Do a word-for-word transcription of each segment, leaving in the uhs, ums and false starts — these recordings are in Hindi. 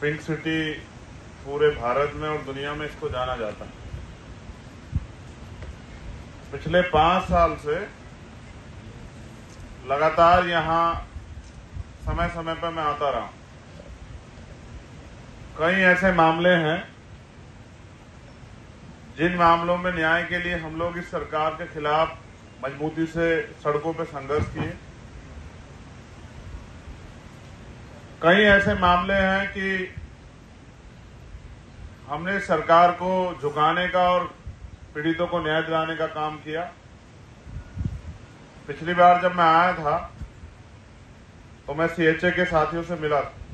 पिंक सिटी पूरे भारत में और दुनिया में इसको जाना जाता है। पिछले पांच साल से लगातार यहाँ समय समय पर मैं आता रहा हूं। कई ऐसे मामले हैं जिन मामलों में न्याय के लिए हम लोग इस सरकार के खिलाफ मजबूती से सड़कों पर संघर्ष किए। कई ऐसे मामले हैं कि हमने सरकार को झुकाने का और पीड़ितों को न्याय दिलाने का काम किया। पिछली बार जब मैं आया था तो मैं सीएचए के साथियों से मिला था।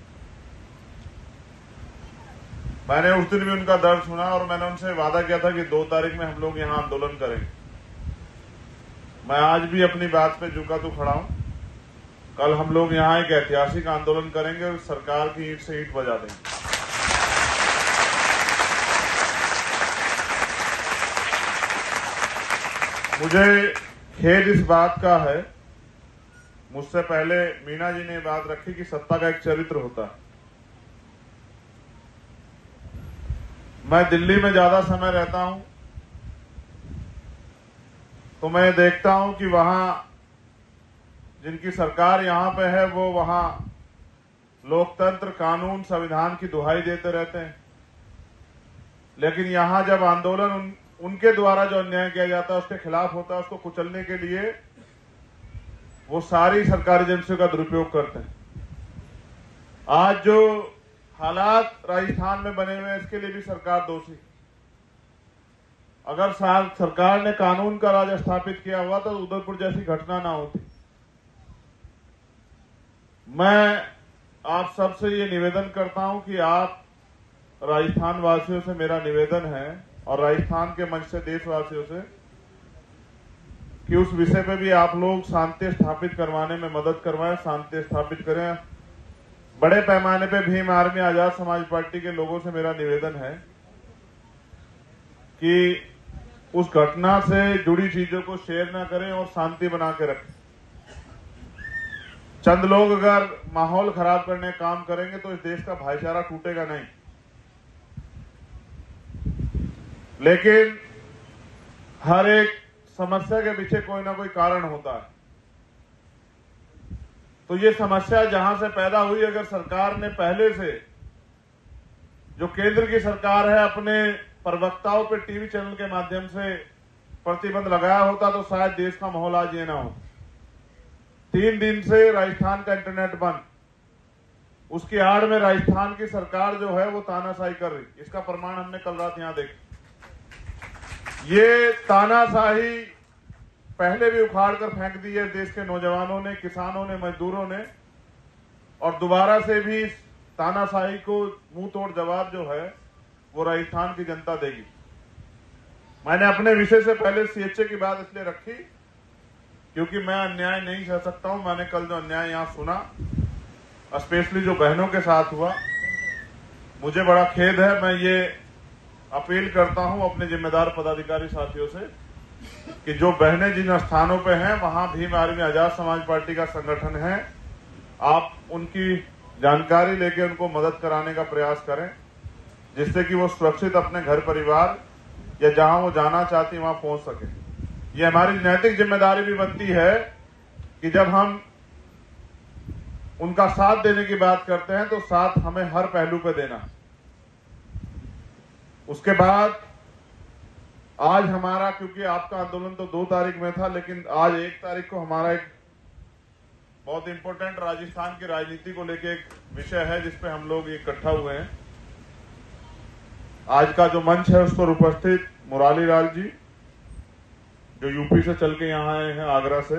मैंने उस दिन भी उनका दर्द सुना और मैंने उनसे वादा किया था कि दो तारीख में हम लोग यहां आंदोलन करेंगे। मैं आज भी अपनी बात पे झुका तो खड़ा हूं। कल हम लोग यहां एक ऐतिहासिक आंदोलन करेंगे और सरकार की ईंट से ईंट बजा देंगे। मुझे खेद इस बात का है, मुझसे पहले मीना जी ने बात रखी कि सत्ता का एक चरित्र होता है। मैं दिल्ली में ज्यादा समय रहता हूं तो मैं देखता हूं कि वहां जिनकी सरकार यहां पे है वो वहां लोकतंत्र, कानून, संविधान की दुहाई देते रहते हैं, लेकिन यहां जब आंदोलन उन, उनके द्वारा जो अन्याय किया जाता है उसके खिलाफ होता है, उसको कुचलने के लिए वो सारी सरकारी एजेंसियों का दुरुपयोग करते हैं। आज जो हालात राजस्थान में बने हुए हैं इसके लिए भी सरकार दोषी। अगर सरकार ने कानून का राज स्थापित किया हुआ तो उदयपुर जैसी घटना ना होती। मैं आप सबसे ये निवेदन करता हूं कि आप राजस्थान वासियों से मेरा निवेदन है और राजस्थान के मंच से देशवासियों से कि उस विषय पे भी आप लोग शांति स्थापित करवाने में मदद करवाएं, शांति स्थापित करें। बड़े पैमाने पे भीम आर्मी आजाद समाज पार्टी के लोगों से मेरा निवेदन है कि उस घटना से जुड़ी चीजों को शेयर ना करें और शांति बना के रखें। चंद लोग अगर माहौल खराब करने का काम करेंगे तो इस देश का भाईचारा टूटेगा नहीं। लेकिन हर एक समस्या के पीछे कोई ना कोई कारण होता है। तो ये समस्या जहां से पैदा हुई, अगर सरकार ने पहले से, जो केंद्र की सरकार है, अपने प्रवक्ताओं पे टीवी चैनल के माध्यम से प्रतिबंध लगाया होता तो शायद देश का माहौल आज ये ना हो। तीन दिन से राजस्थान का इंटरनेट बंद, उसकी आड़ में राजस्थान की सरकार जो है वो तानाशाही कर रही। इसका प्रमाण हमने कल रात यहां देखा। ये तानाशाही पहले भी उखाड़ कर फेंक दी है देश के नौजवानों ने, किसानों ने, मजदूरों ने, और दोबारा से भी तानाशाही को मुंह तोड़ जवाब जो है वो राजस्थान की जनता देगी। मैंने अपने विषय से पहले सीएचए की बात इसलिए रखी क्योंकि मैं अन्याय नहीं सह सकता हूं। मैंने कल जो अन्याय यहां सुना, स्पेशली जो बहनों के साथ हुआ, मुझे बड़ा खेद है। मैं ये अपील करता हूं अपने जिम्मेदार पदाधिकारी साथियों से कि जो बहनें जिन स्थानों पे हैं वहां भीम आर्मी आजाद समाज पार्टी का संगठन है, आप उनकी जानकारी लेके उनको मदद कराने का प्रयास करें, जिससे कि वो सुरक्षित अपने घर परिवार या जहां वो जाना चाहती वहां पहुंच सके। ये हमारी नैतिक जिम्मेदारी भी बनती है कि जब हम उनका साथ देने की बात करते हैं तो साथ हमें हर पहलू पे देना। उसके बाद आज हमारा, क्योंकि आपका आंदोलन तो दो तारीख में था, लेकिन आज एक तारीख को हमारा एक बहुत इंपॉर्टेंट राजस्थान की राजनीति को लेके एक विषय है जिसपे हम लोग इकट्ठा हुए हैं। आज का जो मंच है उस पर उपस्थित मुरारी लाल जी, जो यूपी से चल के यहाँ आए हैं, आगरा से।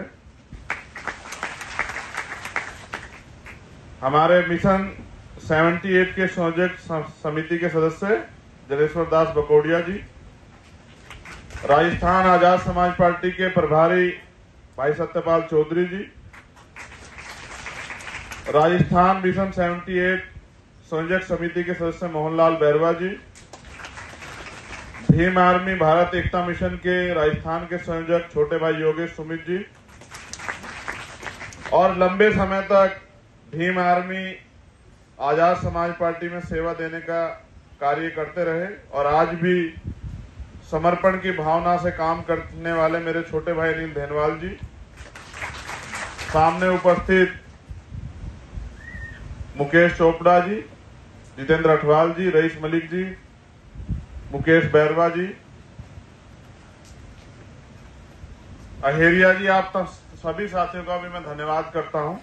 हमारे मिशन अठहत्तर के संयोजक समिति के सदस्य जलेश्वर दास बकोडिया जी, राजस्थान आजाद समाज पार्टी के प्रभारी भाई सत्यपाल चौधरी जी, राजस्थान मिशन अठहत्तर संयोजक समिति के सदस्य मोहनलाल बैरवा जी, भीम आर्मी भारत एकता मिशन के राजस्थान के संयोजक छोटे भाई योगेश सुमित जी, और लंबे समय तक भीम आर्मी आजाद समाज पार्टी में सेवा देने का कार्य करते रहे और आज भी समर्पण की भावना से काम करने वाले मेरे छोटे भाई अनिल धेनवाल जी, सामने उपस्थित मुकेश चोपड़ा जी, जितेंद्र अठवाल जी, रईस मलिक जी, मुकेश बैरवा जी, अहेरिया जी, आप तक सभी साथियों का भी मैं धन्यवाद करता हूं।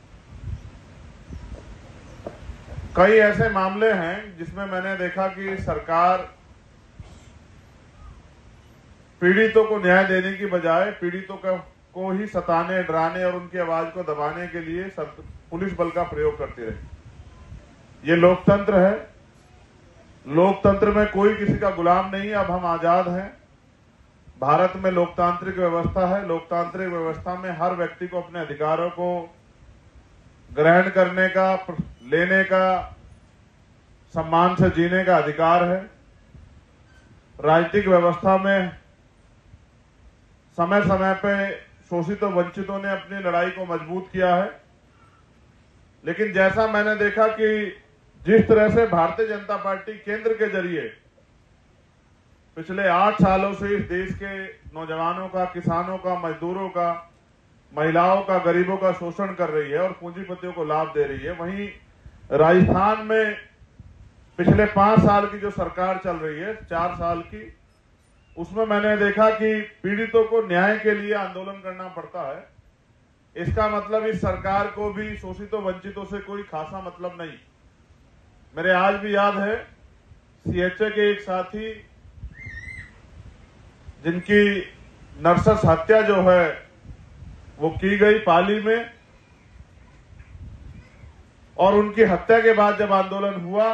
कई ऐसे मामले हैं जिसमें मैंने देखा कि सरकार पीड़ितों को न्याय देने की बजाय पीड़ितों को ही सताने, डराने और उनकी आवाज को दबाने के लिए पुलिस बल का प्रयोग करती रही। ये लोकतंत्र है। लोकतंत्र में कोई किसी का गुलाम नहीं। अब हम आजाद हैं। भारत में लोकतांत्रिक व्यवस्था है। लोकतांत्रिक व्यवस्था में हर व्यक्ति को अपने अधिकारों को ग्रहण करने का, लेने का, सम्मान से जीने का अधिकार है। राजनीतिक व्यवस्था में समय समय पे शोषितों वंचितों ने अपनी लड़ाई को मजबूत किया है, लेकिन जैसा मैंने देखा कि जिस तरह से भारतीय जनता पार्टी केंद्र के जरिए पिछले आठ सालों से इस देश के नौजवानों का, किसानों का, मजदूरों का, महिलाओं का, गरीबों का शोषण कर रही है और पूंजीपतियों को लाभ दे रही है, वहीं राजस्थान में पिछले पांच साल की जो सरकार चल रही है, चार साल की, उसमें मैंने देखा कि पीड़ितों को न्याय के लिए आंदोलन करना पड़ता है। इसका मतलब इस सरकार को भी शोषितों वंचितों से कोई खासा मतलब नहीं। मेरे आज भी याद है सीएचए के एक साथी जिनकी नर्सस हत्या जो है वो की गई पाली में, और उनकी हत्या के बाद जब आंदोलन हुआ,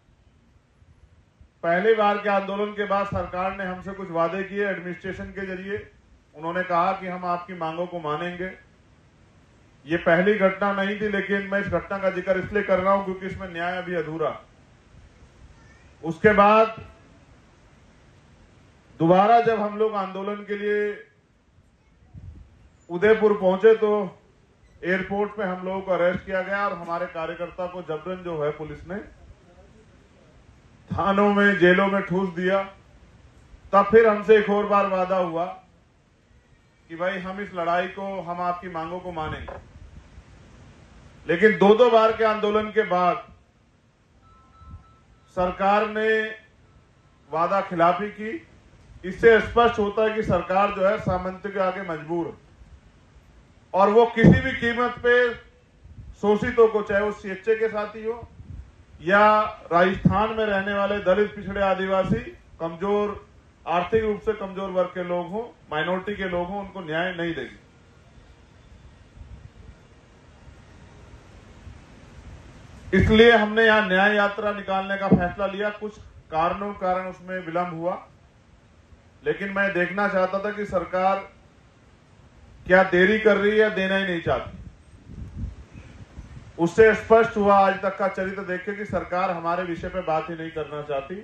पहली बार के आंदोलन के बाद सरकार ने हमसे कुछ वादे किए एडमिनिस्ट्रेशन के जरिए। उन्होंने कहा कि हम आपकी मांगों को मानेंगे। ये पहली घटना नहीं थी, लेकिन मैं इस घटना का जिक्र इसलिए कर रहा हूं क्योंकि इसमें न्याय अभी अधूरा। उसके बाद दोबारा जब हम लोग आंदोलन के लिए उदयपुर पहुंचे तो एयरपोर्ट पे हम लोगों को अरेस्ट किया गया और हमारे कार्यकर्ता को जबरन जो है पुलिस ने थानों में, जेलों में ठूस दिया। तब फिर हमसे एक और बार वादा हुआ कि भाई हम इस लड़ाई को, हम आपकी मांगों को मानेंगे। लेकिन दो दो बार के आंदोलन के बाद सरकार ने वादा खिलाफी की। इससे स्पष्ट होता है कि सरकार जो है सामंत के आगे मजबूर है और वो किसी भी कीमत पे शोषितों को, चाहे वो सीएचए के साथी हो या राजस्थान में रहने वाले दलित, पिछड़े, आदिवासी, कमजोर, आर्थिक रूप से कमजोर वर्ग के लोग हों, माइनॉरिटी के लोग हों, उनको न्याय नहीं देगी। इसलिए हमने यहां न्याय यात्रा निकालने का फैसला लिया। कुछ कारणों कारण उसमें विलंब हुआ, लेकिन मैं देखना चाहता था कि सरकार क्या देरी कर रही है, देना ही नहीं चाहती। उससे स्पष्ट हुआ आज तक का चरित्र देख के कि सरकार हमारे विषय पे बात ही नहीं करना चाहती।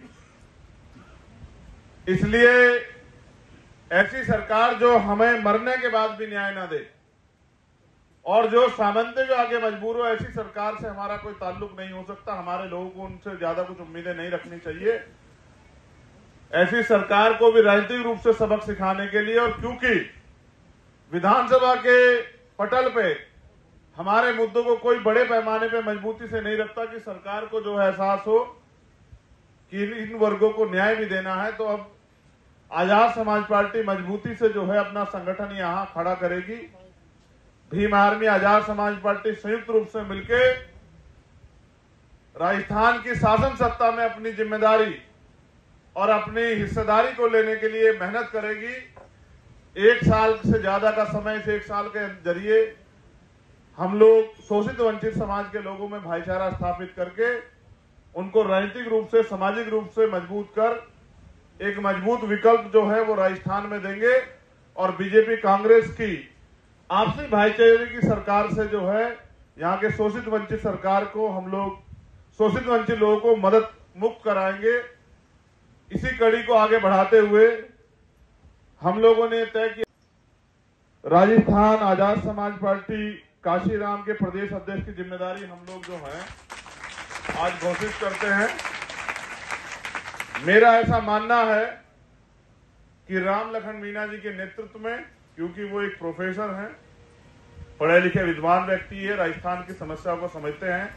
इसलिए ऐसी सरकार जो हमें मरने के बाद भी न्याय ना दे और जो सामंत के आगे मजबूर हो, ऐसी सरकार से हमारा कोई ताल्लुक नहीं हो सकता। हमारे लोगों को उनसे ज्यादा कुछ उम्मीदें नहीं रखनी चाहिए। ऐसी सरकार को भी राजनीतिक रूप से सबक सिखाने के लिए, और क्योंकि विधानसभा के पटल पे हमारे मुद्दों को कोई बड़े पैमाने पे मजबूती से नहीं रखता कि सरकार को जो है एहसास हो कि इन वर्गों को न्याय भी देना है, तो अब आजाद समाज पार्टी मजबूती से जो है अपना संगठन यहां खड़ा करेगी। भीम आर्मी, आजाद समाज पार्टी संयुक्त रूप से मिलकर राजस्थान की शासन सत्ता में अपनी जिम्मेदारी और अपनी हिस्सेदारी को लेने के लिए मेहनत करेगी। एक साल से ज्यादा का समय, से एक साल के जरिए हम लोग शोषित वंचित समाज के लोगों में भाईचारा स्थापित करके उनको राजनीतिक रूप से, सामाजिक रूप से मजबूत कर एक मजबूत विकल्प जो है वो राजस्थान में देंगे। और बीजेपी कांग्रेस की आपसी भाईचारे की सरकार से जो है यहाँ के शोषित वंचित सरकार को हम लोग, शोषित वंचित लोगों को मदद मुक्त कराएंगे। इसी कड़ी को आगे बढ़ाते हुए हम लोगों ने तय किया, राजस्थान आजाद समाज पार्टी काशीराम के प्रदेश अध्यक्ष की जिम्मेदारी हम लोग जो है आज घोषित करते हैं। मेरा ऐसा मानना है कि राम लखन मीणा जी के नेतृत्व में, क्योंकि वो एक प्रोफेसर हैं, पढ़े लिखे विद्वान व्यक्ति है, राजस्थान की समस्याओं को समझते हैं,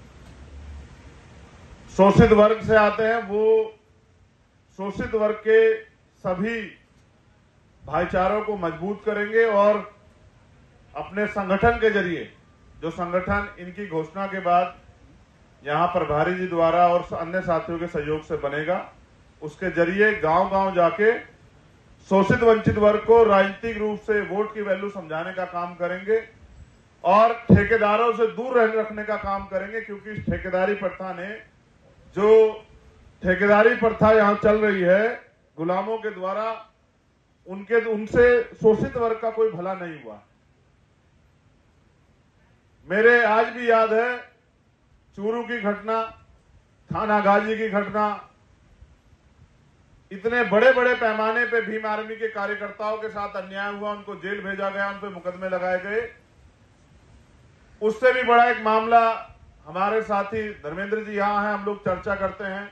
शोषित वर्ग से आते हैं, वो शोषित वर्ग के सभी भाईचारों को मजबूत करेंगे और अपने संगठन के जरिए, जो संगठन इनकी घोषणा के बाद यहां प्रभारी जी द्वारा और अन्य साथियों के सहयोग से बनेगा, उसके जरिए गांव-गांव जाके शोषित वंचित वर्ग को राजनीतिक रूप से वोट की वैल्यू समझाने का काम करेंगे और ठेकेदारों से दूर रखने का काम करेंगे। क्योंकि इस ठेकेदारी प्रथा ने, जो ठेकेदारी प्रथा यहां चल रही है गुलामों के द्वारा, उनके उनसे शोषित वर्ग का कोई भला नहीं हुआ। मेरे आज भी याद है चूरू की घटना, थाना गाजी की घटना, इतने बड़े बड़े पैमाने पे भीम आर्मी के कार्यकर्ताओं के साथ अन्याय हुआ, उनको जेल भेजा गया, उन पे मुकदमे लगाए गए। उससे भी बड़ा एक मामला, हमारे साथी धर्मेंद्र जी यहां हैं, हम लोग चर्चा करते हैं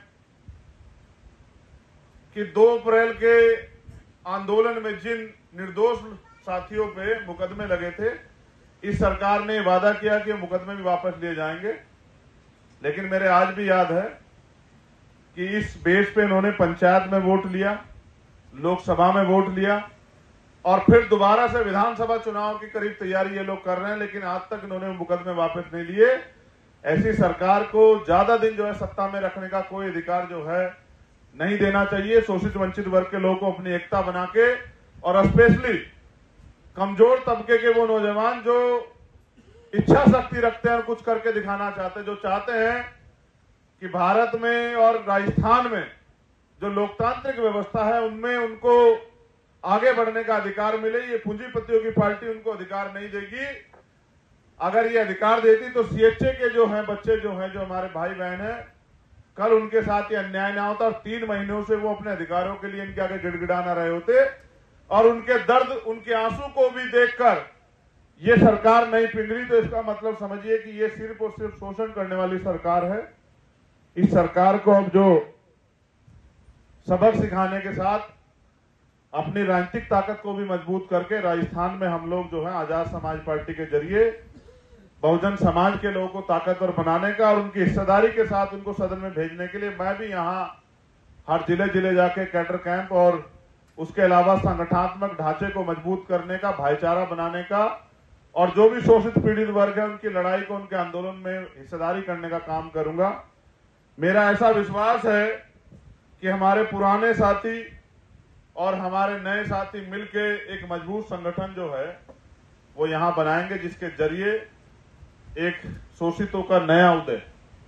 कि दो अप्रैल के आंदोलन में जिन निर्दोष साथियों पे मुकदमे लगे थे, इस सरकार ने वादा किया कि मुकदमे भी वापस लिए जाएंगे। लेकिन मेरे आज भी याद है कि इस बेस पे इन्होंने पंचायत में वोट लिया, लोकसभा में वोट लिया और फिर दोबारा से विधानसभा चुनाव की करीब तैयारी ये लोग कर रहे हैं, लेकिन आज तक इन्होंने मुकदमे वापस नहीं लिए। ऐसी सरकार को ज्यादा दिन जो है सत्ता में रखने का कोई अधिकार जो है नहीं देना चाहिए। शोषित वंचित वर्ग के लोगों को अपनी एकता बना के, और स्पेशली कमजोर तबके के वो नौजवान जो इच्छा शक्ति रखते हैं और कुछ करके दिखाना चाहते हैं, जो चाहते हैं कि भारत में और राजस्थान में जो लोकतांत्रिक व्यवस्था है उनमें उनको आगे बढ़ने का अधिकार मिले, ये पूंजीपतियों की पार्टी उनको अधिकार नहीं देगी। अगर ये अधिकार देती तो सीएचए के जो हैं बच्चे जो हैं, जो हमारे भाई बहन हैं, कल उनके साथ ये अन्याय ना होता और तीन महीनों से वो अपने अधिकारों के लिए इनके आगे गिड़गिड़ा ना रहे होते। और उनके दर्द, उनके आंसू को भी देखकर ये सरकार नहीं पिघली, तो इसका मतलब समझिए कि ये सिर्फ और सिर्फ शोषण करने वाली सरकार है। इस सरकार को अब जो सबक सिखाने के साथ अपनी राजनीतिक ताकत को भी मजबूत करके राजस्थान में हम लोग जो है आजाद समाज पार्टी के जरिए बहुजन समाज के लोगों को ताकतवर बनाने का और उनकी हिस्सेदारी के साथ उनको सदन में भेजने के लिए मैं भी यहाँ हर जिले जिले जाके कैडर कैंप और उसके अलावा संगठनात्मक ढांचे को मजबूत करने का, भाईचारा बनाने का और जो भी शोषित पीड़ित वर्ग है उनकी लड़ाई को, उनके आंदोलन में हिस्सेदारी करने का काम करूंगा। मेरा ऐसा विश्वास है कि हमारे पुराने साथी और हमारे नए साथी मिलके एक मजबूत संगठन जो है वो यहां बनाएंगे, जिसके जरिए एक शोषितों का नया उदय,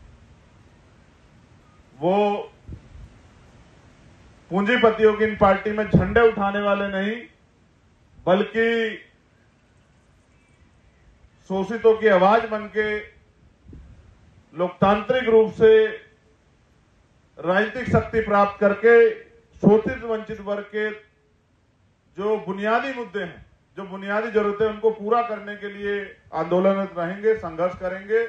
वो पूंजीपतियों की इन पार्टी में झंडे उठाने वाले नहीं, बल्कि शोषितों की आवाज बनके लोकतांत्रिक रूप से राजनीतिक शक्ति प्राप्त करके शोषित वंचित वर्ग के जो बुनियादी मुद्दे हैं, जो बुनियादी जरूरतें, उनको पूरा करने के लिए आंदोलनरत रहेंगे, संघर्ष करेंगे।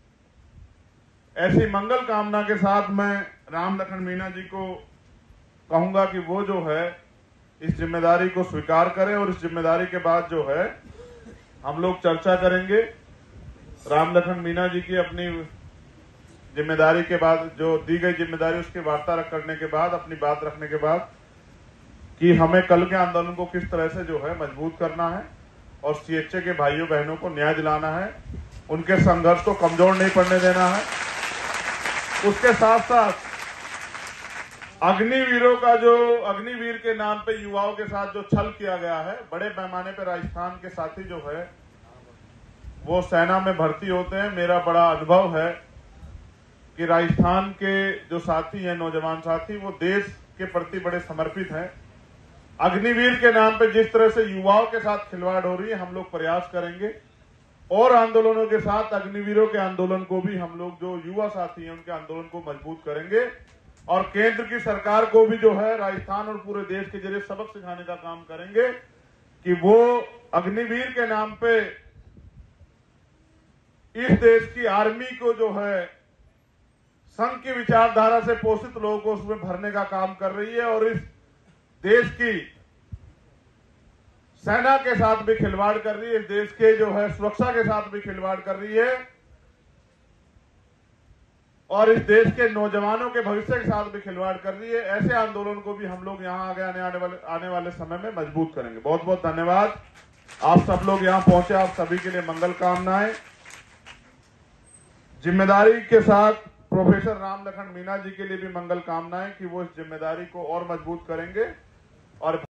ऐसी मंगल कामना के साथ मैं राम लखन मीणा जी को कहूंगा कि वो जो है इस जिम्मेदारी को स्वीकार करें और इस जिम्मेदारी के बाद जो है हम लोग चर्चा करेंगे। राम लखन मीणा जी की अपनी जिम्मेदारी के बाद, जो दी गई जिम्मेदारी, उसकी वार्ता करने के बाद, अपनी बात रखने के बाद कि हमें कल के आंदोलन को किस तरह से जो है मजबूत करना है और सीएचए के भाइयों बहनों को न्याय दिलाना है, उनके संघर्ष को कमजोर नहीं पड़ने देना है। उसके साथ साथ अग्निवीरों का, जो अग्निवीर के नाम पे युवाओं के साथ जो छल किया गया है, बड़े पैमाने पर राजस्थान के साथी जो है वो सेना में भर्ती होते हैं। मेरा बड़ा अनुभव है कि राजस्थान के जो साथी हैं, नौजवान साथी, वो देश के प्रति बड़े समर्पित हैं। अग्निवीर के नाम पे जिस तरह से युवाओं के साथ खिलवाड़ हो रही है, हम लोग प्रयास करेंगे और आंदोलनों के साथ अग्निवीरों के आंदोलन को भी, हम लोग जो युवा साथी हैं उनके आंदोलन को मजबूत करेंगे और केंद्र की सरकार को भी जो है राजस्थान और पूरे देश के जरिए सबक सिखाने का काम करेंगे कि वो अग्निवीर के नाम पे इस देश की आर्मी को जो है संघ की विचारधारा से पोषित लोगों को उसमें भरने का काम कर रही है और इस देश की सेना के साथ भी खिलवाड़ कर रही है, इस देश के जो है सुरक्षा के साथ भी खिलवाड़ कर रही है और इस देश के नौजवानों के भविष्य के साथ भी खिलवाड़ कर रही है। ऐसे आंदोलन को भी हम लोग यहां आगे आने आने वाले आने वाले समय में मजबूत करेंगे। बहुत बहुत धन्यवाद। आप सब लोग यहां पहुंचे, आप सभी के लिए मंगल कामनाएं। जिम्मेदारी के साथ प्रोफेसर राम लखन मीणा जी के लिए भी मंगल कामनाएं कि वो इस जिम्मेदारी को और मजबूत करेंगे और